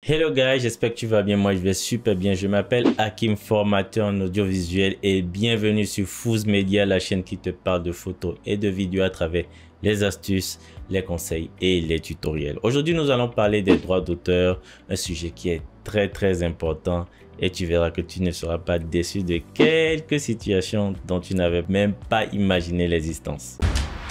Hello guys, j'espère que tu vas bien. Moi je vais super bien. Je m'appelle Hakim, formateur en audiovisuel, et bienvenue sur Fooz Media, la chaîne qui te parle de photos et de vidéos à travers les astuces, les conseils et les tutoriels. Aujourd'hui nous allons parler des droits d'auteur, un sujet qui est très important, et tu verras que tu ne seras pas déçu de quelques situations dont tu n'avais même pas imaginé l'existence.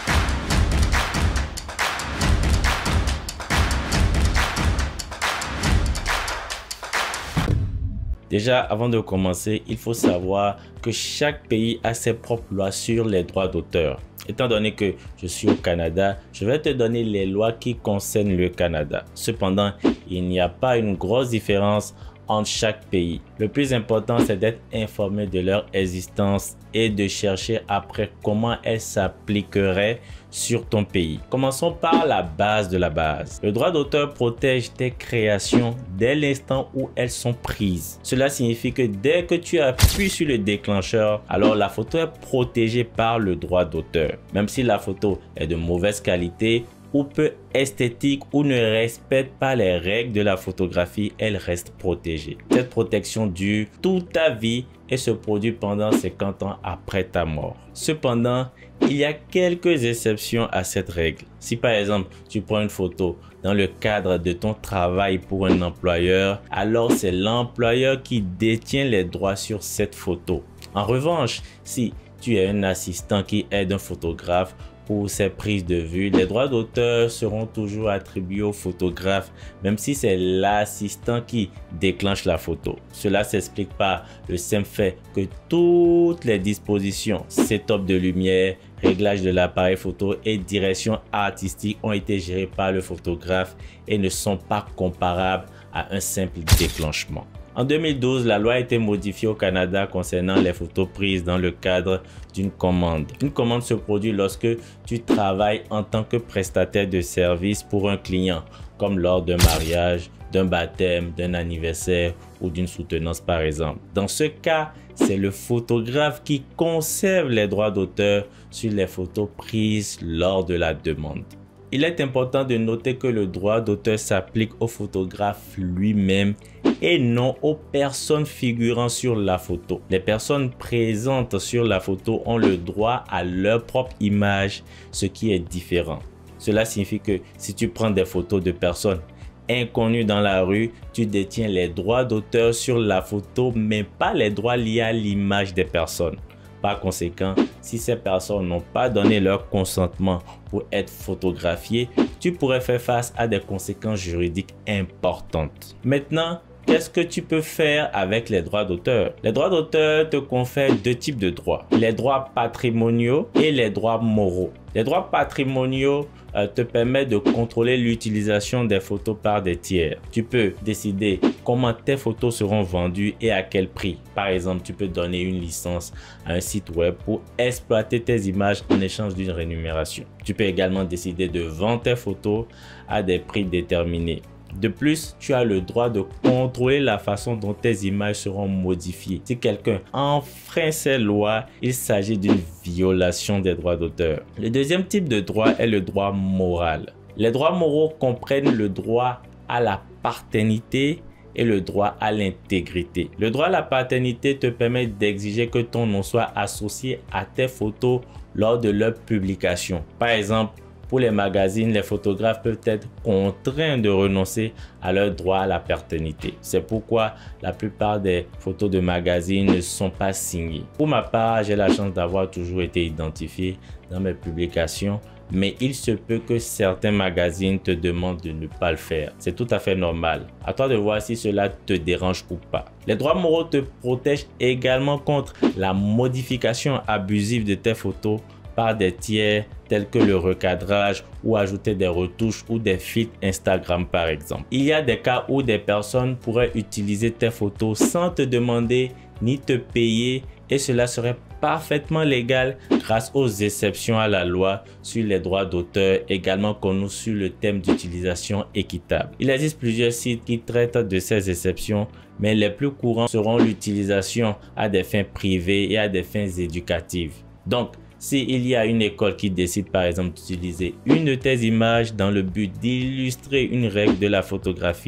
Déjà, avant de commencer, il faut savoir que chaque pays a ses propres lois sur les droits d'auteur. Étant donné que je suis au Canada, je vais te donner les lois qui concernent le Canada. Cependant, il n'y a pas une grosse différence entre chaque pays. Le plus important, c'est d'être informé de leur existence et de chercher après comment elles s'appliqueraient sur ton pays. Commençons par la base de la base. Le droit d'auteur protège tes créations dès l'instant où elles sont prises. Cela signifie que dès que tu appuies sur le déclencheur, alors la photo est protégée par le droit d'auteur. Même si la photo est de mauvaise qualité ou peu esthétique ou ne respecte pas les règles de la photographie, elle reste protégée. Cette protection dure toute ta vie et se produit pendant 50 ans après ta mort. Cependant, il y a quelques exceptions à cette règle. Si par exemple, tu prends une photo dans le cadre de ton travail pour un employeur, alors c'est l'employeur qui détient les droits sur cette photo. En revanche, si tu es un assistant qui aide un photographe pour ses prises de vue, les droits d'auteur seront toujours attribués au photographe, même si c'est l'assistant qui déclenche la photo. Cela s'explique par le simple fait que toutes les dispositions, setup de lumière, réglage de l'appareil photo et direction artistique ont été gérées par le photographe et ne sont pas comparables à un simple déclenchement. En 2012, la loi a été modifiée au Canada concernant les photos prises dans le cadre d'une commande. Une commande se produit lorsque tu travailles en tant que prestataire de service pour un client, comme lors d'un mariage, d'un baptême, d'un anniversaire ou d'une soutenance par exemple. Dans ce cas, c'est le photographe qui conserve les droits d'auteur sur les photos prises lors de la demande. Il est important de noter que le droit d'auteur s'applique au photographe lui-même et non aux personnes figurant sur la photo. Les personnes présentes sur la photo ont le droit à leur propre image, ce qui est différent. Cela signifie que si tu prends des photos de personnes inconnues dans la rue, tu détiens les droits d'auteur sur la photo, mais pas les droits liés à l'image des personnes. Par conséquent, si ces personnes n'ont pas donné leur consentement pour être photographiées, tu pourrais faire face à des conséquences juridiques importantes. Maintenant, qu'est-ce que tu peux faire avec les droits d'auteur? Les droits d'auteur te confèrent deux types de droits, les droits patrimoniaux et les droits moraux. Les droits patrimoniaux te permettent de contrôler l'utilisation des photos par des tiers. Tu peux décider comment tes photos seront vendues et à quel prix. Par exemple, tu peux donner une licence à un site web pour exploiter tes images en échange d'une rémunération. Tu peux également décider de vendre tes photos à des prix déterminés. De plus, tu as le droit de contrôler la façon dont tes images seront modifiées. Si quelqu'un enfreint ces lois, il s'agit d'une violation des droits d'auteur. Le deuxième type de droit est le droit moral. Les droits moraux comprennent le droit à la paternité et le droit à l'intégrité. Le droit à la paternité te permet d'exiger que ton nom soit associé à tes photos lors de leur publication. Par exemple, pour les magazines, les photographes peuvent être contraints de renoncer à leur droit à la paternité. C'est pourquoi la plupart des photos de magazines ne sont pas signées. Pour ma part, j'ai la chance d'avoir toujours été identifié dans mes publications, mais il se peut que certains magazines te demandent de ne pas le faire. C'est tout à fait normal. À toi de voir si cela te dérange ou pas. Les droits moraux te protègent également contre la modification abusive de tes photos par des tiers tels que le recadrage ou ajouter des retouches ou des filtres Instagram par exemple. Il y a des cas où des personnes pourraient utiliser tes photos sans te demander ni te payer, et cela serait parfaitement légal grâce aux exceptions à la loi sur les droits d'auteur, également connue sur le thème d'utilisation équitable. Il existe plusieurs sites qui traitent de ces exceptions, mais les plus courants seront l'utilisation à des fins privées et à des fins éducatives. Donc, s'il y a une école qui décide par exemple d'utiliser une de tes images dans le but d'illustrer une règle de la photographie,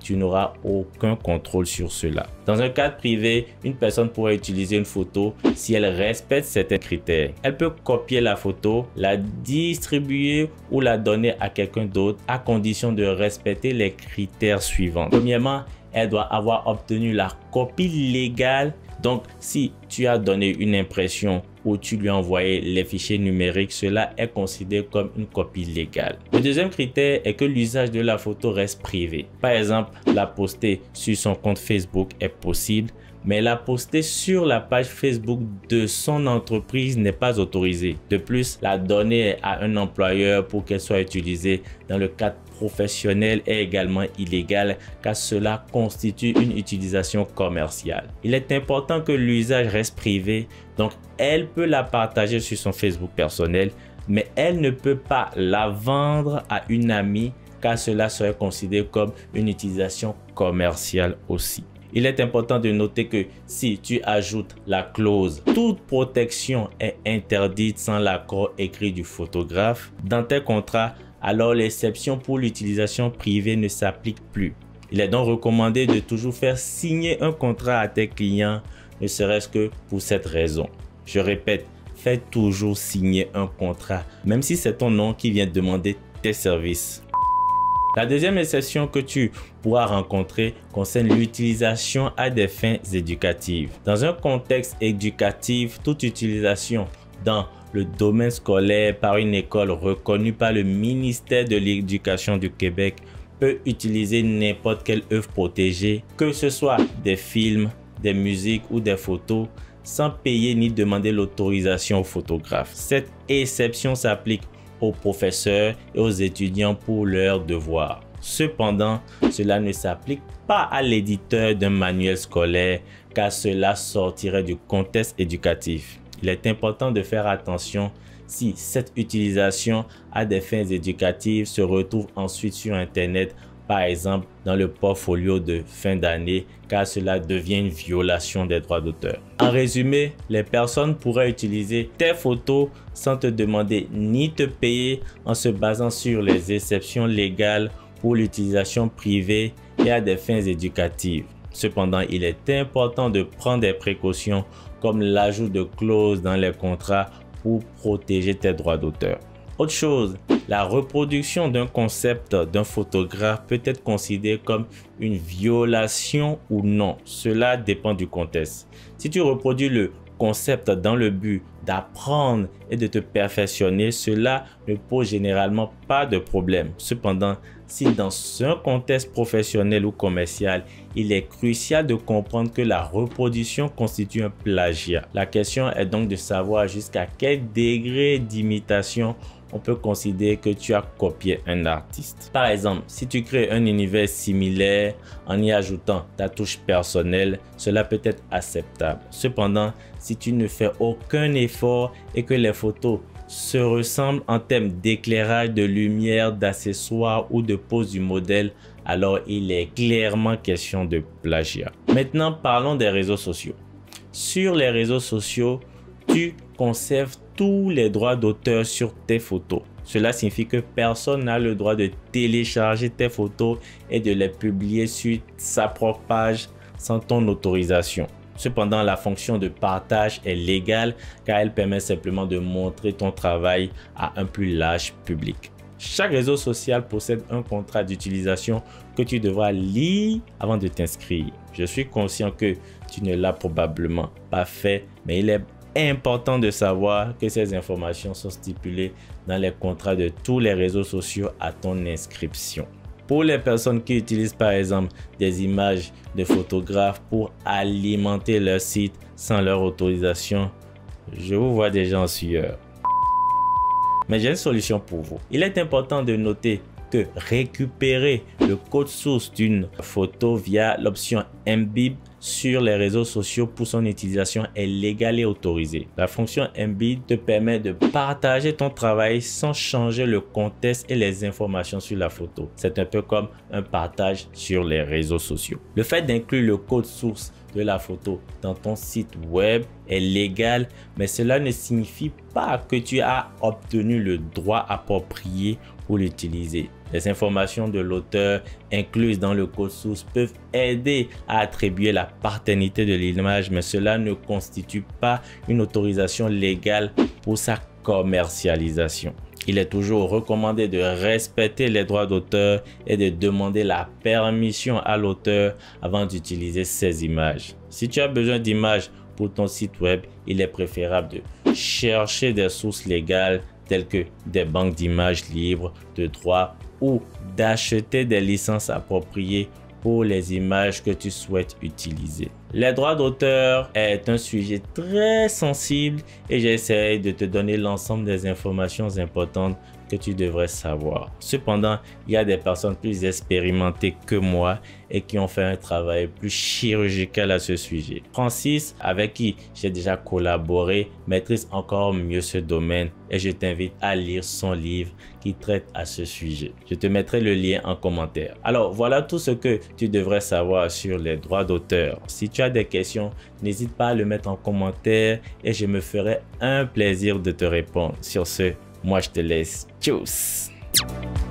tu n'auras aucun contrôle sur cela. Dans un cadre privé, une personne pourrait utiliser une photo si elle respecte certains critères. Elle peut copier la photo, la distribuer ou la donner à quelqu'un d'autre à condition de respecter les critères suivants. Premièrement, elle doit avoir obtenu la copie légale. Donc, si tu as donné une impression ou tu lui as envoyé les fichiers numériques, cela est considéré comme une copie légale. Le deuxième critère est que l'usage de la photo reste privé. Par exemple, la poster sur son compte Facebook est possible, mais la poster sur la page Facebook de son entreprise n'est pas autorisée. De plus, la donner à un employeur pour qu'elle soit utilisée dans le cadre professionnel est également illégal car cela constitue une utilisation commerciale. Il est important que l'usage reste privé, donc elle peut la partager sur son Facebook personnel, mais elle ne peut pas la vendre à une amie car cela serait considéré comme une utilisation commerciale aussi. Il est important de noter que si tu ajoutes la clause « Toute protection est interdite sans l'accord écrit du photographe » dans tes contrats, alors l'exception pour l'utilisation privée ne s'applique plus. Il est donc recommandé de toujours faire signer un contrat à tes clients, ne serait-ce que pour cette raison. Je répète, fais toujours signer un contrat, même si c'est ton nom qui vient demander tes services. La deuxième exception que tu pourras rencontrer concerne l'utilisation à des fins éducatives. Dans un contexte éducatif, toute utilisation dans le domaine scolaire par une école reconnue par le ministère de l'Éducation du Québec peut utiliser n'importe quelle œuvre protégée, que ce soit des films, des musiques ou des photos, sans payer ni demander l'autorisation au photographe. Cette exception s'applique aux professeurs et aux étudiants pour leurs devoirs. Cependant, cela ne s'applique pas à l'éditeur d'un manuel scolaire car cela sortirait du contexte éducatif. Il est important de faire attention si cette utilisation à des fins éducatives se retrouve ensuite sur Internet, par exemple dans le portfolio de fin d'année, car cela devient une violation des droits d'auteur. En résumé, les personnes pourraient utiliser tes photos sans te demander ni te payer en se basant sur les exceptions légales pour l'utilisation privée et à des fins éducatives. Cependant, il est important de prendre des précautions comme l'ajout de clauses dans les contrats pour protéger tes droits d'auteur. Autre chose, la reproduction d'un concept d'un photographe peut être considérée comme une violation ou non. Cela dépend du contexte. Si tu reproduis le concept dans le but d'apprendre et de te perfectionner, cela ne pose généralement pas de problème. Cependant, si dans un contexte professionnel ou commercial, il est crucial de comprendre que la reproduction constitue un plagiat. La question est donc de savoir jusqu'à quel degré d'imitation on peut considérer que tu as copié un artiste. Par exemple, si tu crées un univers similaire en y ajoutant ta touche personnelle, cela peut être acceptable. Cependant, si tu ne fais aucun effort et que les photos se ressemblent en termes d'éclairage, de lumière, d'accessoires ou de pose du modèle, alors il est clairement question de plagiat. Maintenant, parlons des réseaux sociaux. Sur les réseaux sociaux, tu conserves tous les droits d'auteur sur tes photos. Cela signifie que personne n'a le droit de télécharger tes photos et de les publier sur sa propre page sans ton autorisation. Cependant, la fonction de partage est légale car elle permet simplement de montrer ton travail à un plus large public. Chaque réseau social possède un contrat d'utilisation que tu devras lire avant de t'inscrire. Je suis conscient que tu ne l'as probablement pas fait, mais il est important de savoir que ces informations sont stipulées dans les contrats de tous les réseaux sociaux à ton inscription. Pour les personnes qui utilisent par exemple des images de photographes pour alimenter leur site sans leur autorisation, je vous vois déjà en sueur. Mais j'ai une solution pour vous. Il est important de noter que récupérer le code source d'une photo via l'option Embed sur les réseaux sociaux pour son utilisation est légale et autorisée. La fonction Embed te permet de partager ton travail sans changer le contexte et les informations sur la photo. C'est un peu comme un partage sur les réseaux sociaux. Le fait d'inclure le code source de la photo dans ton site web est légal, mais cela ne signifie pas que tu as obtenu le droit approprié pour l'utiliser. Les informations de l'auteur incluses dans le code source peuvent aider à attribuer la paternité de l'image, mais cela ne constitue pas une autorisation légale pour sa commercialisation. Il est toujours recommandé de respecter les droits d'auteur et de demander la permission à l'auteur avant d'utiliser ces images. Si tu as besoin d'images pour ton site web, il est préférable de chercher des sources légales telles que des banques d'images libres de droit ou d'acheter des licences appropriées pour les images que tu souhaites utiliser. Les droits d'auteur est un sujet très sensible et j'essaie de te donner l'ensemble des informations importantes que tu devrais savoir. Cependant, il y a des personnes plus expérimentées que moi et qui ont fait un travail plus chirurgical à ce sujet. Francis, avec qui j'ai déjà collaboré, maîtrise encore mieux ce domaine et je t'invite à lire son livre qui traite à ce sujet. Je te mettrai le lien en commentaire. Alors, voilà tout ce que tu devrais savoir sur les droits d'auteur. Si tu as des questions, n'hésite pas à le mettre en commentaire et je me ferai un plaisir de te répondre. Sur ce, moi je te laisse. Tchuss!